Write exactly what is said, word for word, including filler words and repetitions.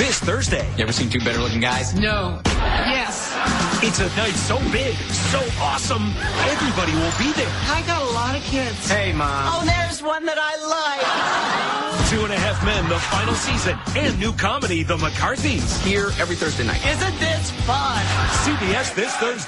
this Thursday. You ever seen two better-looking guys? No. Yes. It's a night so big, so awesome, everybody will be there. I got a lot of kids. Hey, Mom. Oh, there's one that I like. Two and a Half Men, the final season, and new comedy, The McCarthys. Here every Thursday night. Isn't this fun? C B S this Thursday.